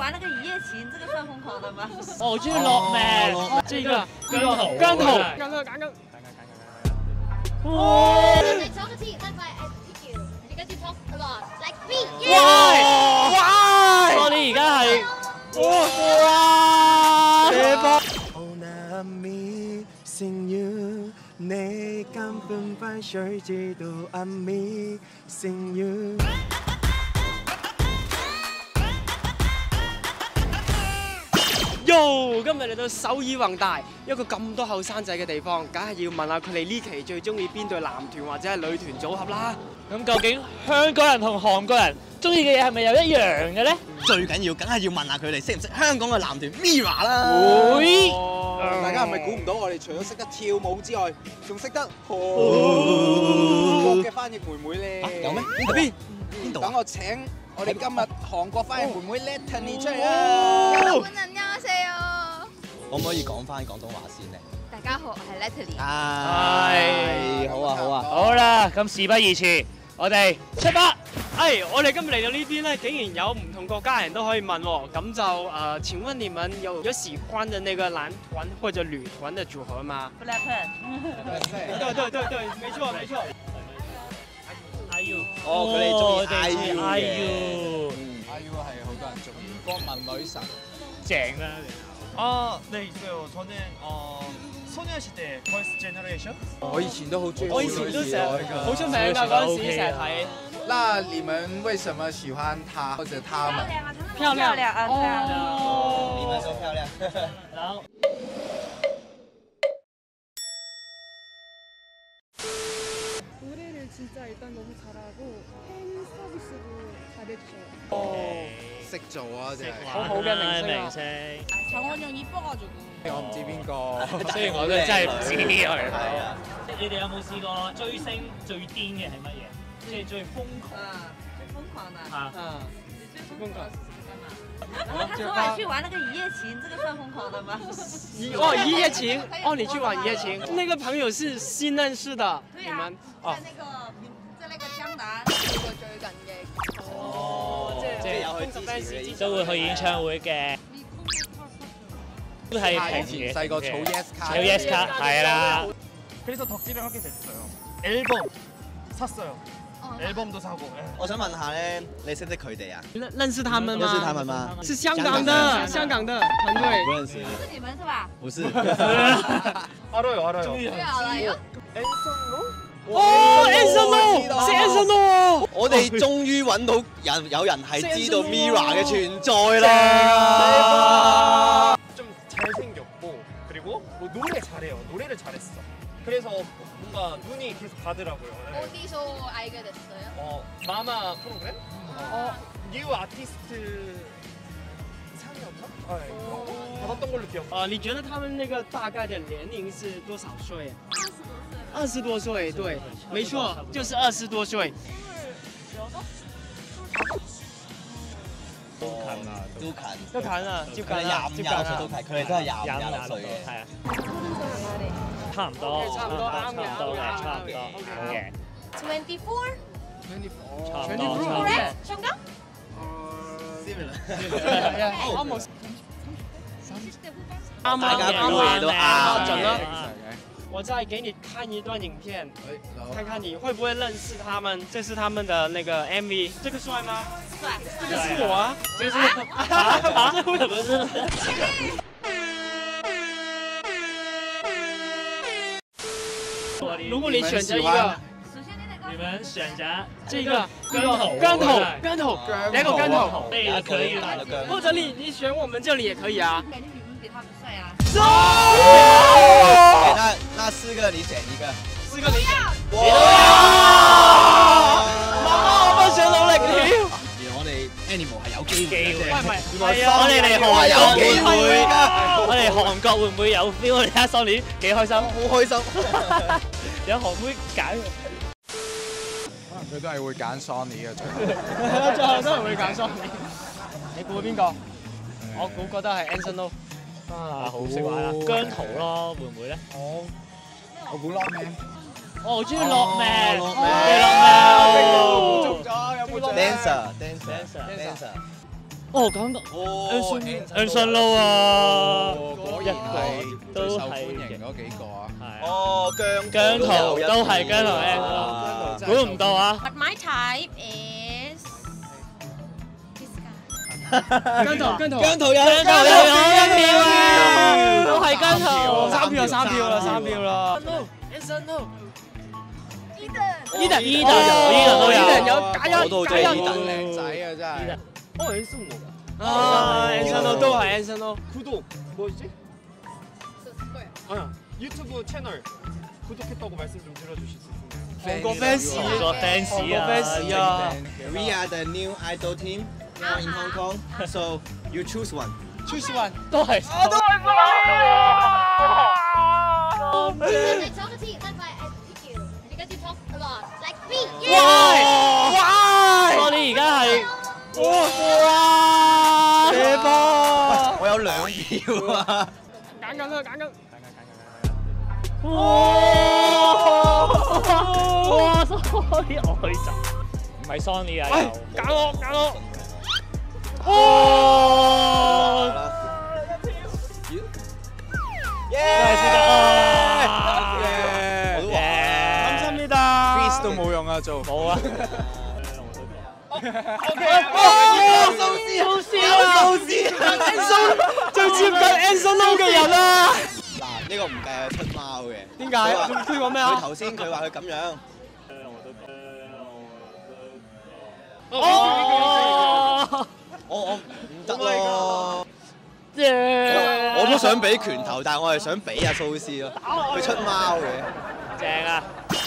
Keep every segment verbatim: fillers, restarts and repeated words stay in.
玩那个一夜情，这个算疯狂的吗？ 哦，就是落命，这个姜濤，姜濤，揀佢揀佢。哇！ 哇！我哋而家係哇！射波。你根本不需知道暗面成語。Yo！ 今日嚟到首爾宏大，一個咁多後生仔嘅地方，梗係要問下佢哋呢期最中意邊隊男團或者係女團組合啦。咁究竟香港人同韓國人中意嘅嘢係咪又一樣嘅咧？最緊要梗係要問下佢哋識唔識香港嘅男團 Mirror 啦。會。大家係咪估唔到我哋除咗識得跳舞之外，仲識得韓國嘅翻譯妹妹咧？有咩？喺邊？邊度？等我請我哋今日韓國翻譯妹妹 Letany出嚟啊！可唔可以講翻廣東話先咧？大家好，我係 Letany。係，好啊好啊。好啦，咁事不宜遲，我哋出發。哎，我哋今日嚟到呢邊咧，竟然有唔同國家人都可以問喎，咁就誒，請問你們有有喜歡的那個男團或者女團的組合嗎 ？Blackpink。對對對對，沒錯沒錯。I U。哦，佢哋中意 I U 嘅。I U。嗯 ，I U 係好多人中意，國民女神。正啦。啊，네 있어요。저는 어 소녀시대 First Generation。我以前都好中意。我以前都成日好出名㗎，嗰陣時成日睇。那你們為什麼喜歡他或者他們？漂亮，漂亮啊！哦，你們都漂亮。然後。 노래를 진짜 일단 너무 잘하고 팬 서비스도 잘해주셔요. 어, 識做啊，真係好好嘅明星。陳漢陽이뻐가지고。我唔知邊個，雖然我都真係唔知佢。係啊。你哋有冇試過追星最癲嘅係乜嘢？即係最瘋狂。最瘋狂的。啊。最瘋狂。他說我去玩那個一夜情，這個算瘋狂的嗎？哦，一夜情，哦，你去玩一夜情，那個朋友是新認識的，你們哦。在那個在那個江南去過最近嘅。哦，即係有去支持，都會去演唱會嘅。都係平時細個儲 Yes 卡，儲 Yes 卡係啦。그래서 덕질을 하게 됐어요. 앨범 샀어요. 앨범도 사고。我想問下咧，你識唔識佢哋啊？認認識他們嗎？認識他們嗎？是香港的，香港的團隊。不認識。是你們是吧？不是。알아요 알아요。對알아요。哦 ，Anson，是 Anson。我哋終於揾到人，有人係知道 Mirror嘅存在啦。좀 잘생겼고 그리고 뭐 노래 잘해요. 노래를 잘했어. 그래서 뭔가 눈이 계속 가더라고요. 어디서 알게 됐어요? 어, 마마 프로그램? 어, 뉴 아티스트 상이었나? 네, 받았던 걸로 기억. 아, 你觉得他们那个大概的年龄是多少岁？二十多岁，对，没错，就是二十多歲。都近啊，都近，都近啊，接近啦，接近啦，都近，佢哋都係廿五廿六歲嘅，係啊。差唔多，差唔多啱嘅，差唔多嘅，差唔多啱嘅。Twenty four， Twenty four， 差唔多，差唔多。香港？呃 ，almost。啱啱嘅，啱都啱，準啦。我再給你看一段影片，看看你會不會認識他們。這是他們的那個 M V， 這個帥嗎？帥。這個是我啊，這個是啊，這個不是。如果你選擇一個，你們選擇這個姜濤，姜濤，姜濤，來個姜濤，也可以，或者你你選我們這裡也可以啊。感覺你們比他們帥啊。那那四個你選一個，四個你選，我都要。媽媽，我不想努力了。原來我哋 Animal 係有機會嘅，唔係唔係，我哋嚟韓有機會㗎。我哋韓國會唔會有 feel？ 我哋睇下 Sony 幾開心，好開心。有韓妹揀，可能佢都係會揀 Sony 嘅最後，最後都係會揀 Sony。你估邊個？我估覺得係 Anson 咯。啊，好識玩啊！姜濤咯，會唔會咧？我我估 Lockman。我好中意 Lockman。Lockman。中咗，有冇中 ？Dancer，Dancer，Dancer。 哦，講到哦 Anson Lo 啊， 果然係最受歡迎嗰幾個啊。 哦，姜姜濤都係姜濤 Anson，估唔到啊！ But my type is this guy。 姜濤，姜濤， 姜濤有姜濤有一票啊，都係姜濤， 三票三票啦，三票啦。Anson Lo，Eden，Eden，Eden 都有，Eden有加一， 我都好中意 Eden 靚仔啊，真係。 어 Anson Lo。 아, Anson Lo 또 Anson Lo. 구독 뭐지? 아 유튜브 채널 구독했다고 말씀 좀 들어주실 수 있나요? 거 팬스야. 거 팬스야. 팬스야. We are the new idol team now in Hong Kong. So you choose one. Choose one。 都係。 我都係講。你講個字，但係 I pick you because you talk a lot like me. Why? Why? 我哋而家係。哇！射波！ 我有兩票啊！ 揀緊啦，揀緊。 哇！哇 ！Sony 外集，唔係 Sony 啊！喂，揀我，揀我！哇！ 耶！감사합니다。Freeze 都冇用啊，做冇啊！ OK， 哦，蘇斯，蘇斯啊，蘇斯 ，Anson 最接近 Anson Lo 嘅人啦。 嗱，呢個唔計係出貓嘅。 點解？佢講咩啊？ 佢頭先佢話佢咁樣。 哦！ 我我唔得咯。 耶！ 我都想俾拳頭，但係我係想俾阿蘇斯咯。佢出貓嘅。 正啊！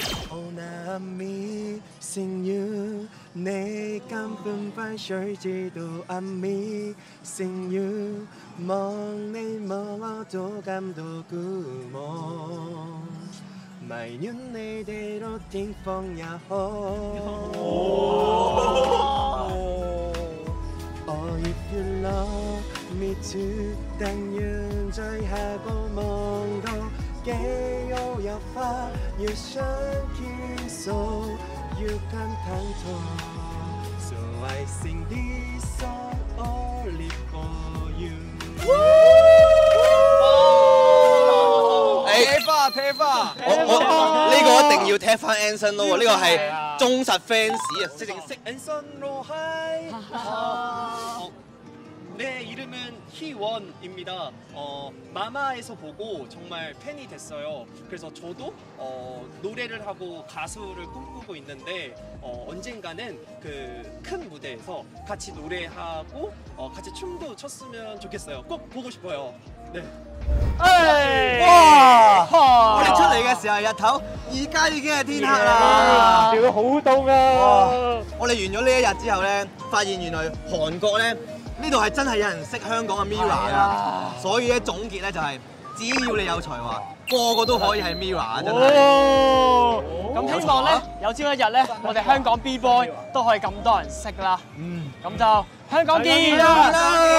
你根本不需知道暗面，成要望你望我都感到孤望，埋怨你哋落天荒也好。Oh if you love me too， 但願在下個夢到幾好有花要想傾訴。 You can control, so I sing this song only for you. 踢花踢花！我我呢個一定要踢翻 Anson Lo 喎，呢個係忠實 fans 啊，識正識 Anson Lo 하이. 어, 내 이름은 희원입니다. 어, 마마에서 보고 정말 팬이 됐어요. 그래서 저도 어, 노래를 하고 가수를 꿈꾸고 있는데 어, 언젠가는 그 큰 무대에서 같이 노래하고 어, 같이 춤도 췄으면 좋겠어요. 꼭 보고 싶어요. 네. 哇！我哋出嚟嘅時候日頭，而家已經係天黑啦。 條好凍啊！ 我哋完咗呢一日之後咧，發現原來韓國咧呢度係真係有人識香港嘅 Mirror 啦。所以咧總結咧就係，只要你有才華，個個都可以係 Mirror 真係。 咁希望咧有朝一日咧，我哋香港 B Boy 都可以咁多人識啦。嗯，咁就香港見啦！